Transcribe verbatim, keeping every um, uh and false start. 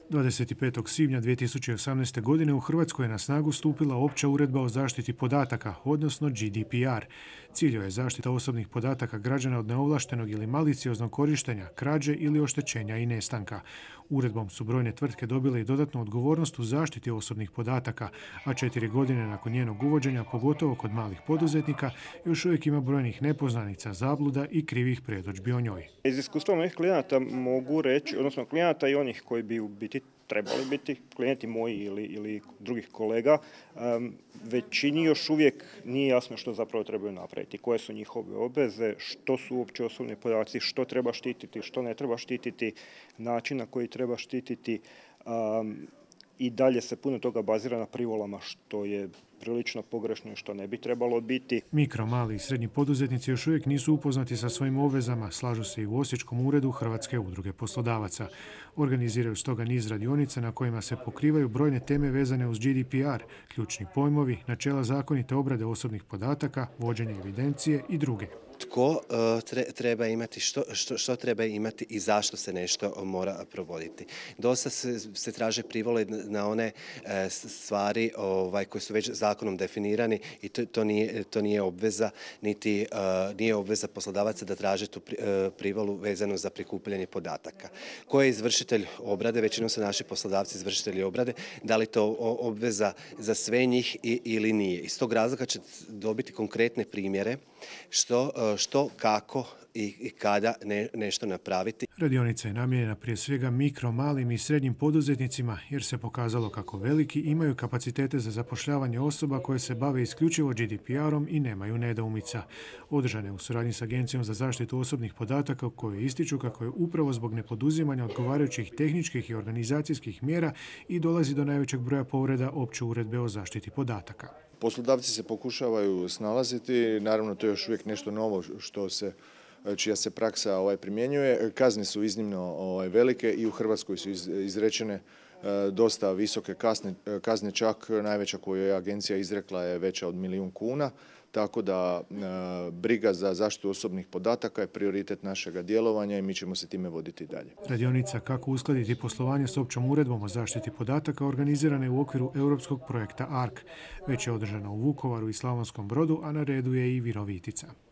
dvadeset petog svibnja dvije tisuće osamnaeste. godine u Hrvatskoj je na snagu stupila opća uredba o zaštiti podataka, odnosno G D P R. Cilj je zaštita osobnih podataka građana od neovlaštenog ili malicioznog korištenja, krađe ili oštećenja i nestanka. Uredbom su brojne tvrtke dobile i dodatnu odgovornost u zaštiti osobnih podataka, a četiri godine nakon njenog uvođenja, pogotovo kod malih poduzetnika, još uvijek ima brojnih nepoznanica, zabluda i krivih predodžbi o njoj. Iz iskustva mojih klijenata mogu reći, odnosno klijenata i onih koji bi u biti trebali biti klijenti moji ili, ili drugih kolega, um, većini još uvijek nije jasno što zapravo trebaju napraviti, koje su njihove obveze, što su uopće osobni podaci, što treba štititi, što ne treba štititi, način na koji treba štititi. Um, I dalje se puno toga bazira na privolama, što je prilično pogrešno i što ne bi trebalo biti. Mikro, mali i srednji poduzetnici još uvijek nisu upoznati sa svojim obvezama, slažu se i u Osječkom uredu Hrvatske udruge poslodavaca. Organiziraju stoga niz radionica na kojima se pokrivaju brojne teme vezane uz G D P R, ključni pojmovi, načela zakonite obrade osobnih podataka, vođenje evidencije i druge. Tko uh, treba imati, što, što, što treba imati i zašto se nešto mora provoditi. Dosta se, se traže privole na one uh, stvari ovaj, koje su već zakonom definirani i to, to, nije, to nije obveza, niti uh, nije obveza poslodavaca da traže tu pri, uh, privolu vezanu za prikupljanje podataka. Ko je izvršitelj obrade? Većinom su naši poslodavci izvršitelji obrade. Da li to obveza za sve njih i, ili nije? Iz tog razloga će dobiti konkretne primjere što što, kako i kada ne, nešto napraviti. Radionica je namijenjena prije svega mikro, malim i srednjim poduzetnicima jer se pokazalo kako veliki imaju kapacitete za zapošljavanje osoba koje se bave isključivo G D P R-om i nemaju nedoumica. Održane u suradnji s Agencijom za zaštitu osobnih podataka koje ističu kako je upravo zbog nepoduzimanja odgovarajućih tehničkih i organizacijskih mjera i dolazi do najvećeg broja povreda opće uredbe o zaštiti podataka. Poslodavci se pokušavaju snalaziti, naravno to je još uvijek nešto novo što se, čija se praksa ovaj, primjenjuje. Kazne su iznimno ovaj, velike i u Hrvatskoj su iz, izrečene e, dosta visoke kazne, kazne, čak najveća koju je agencija izrekla je veća od milijun kuna. Tako da e, briga za zaštitu osobnih podataka je prioritet našega djelovanja i mi ćemo se time voditi dalje. Radionica kako uskladiti poslovanje s općom uredbom o zaštiti podataka organizirana je u okviru europskog projekta A R C. Već je održana u Vukovaru i Slavonskom Brodu, a na redu je i Virovitica.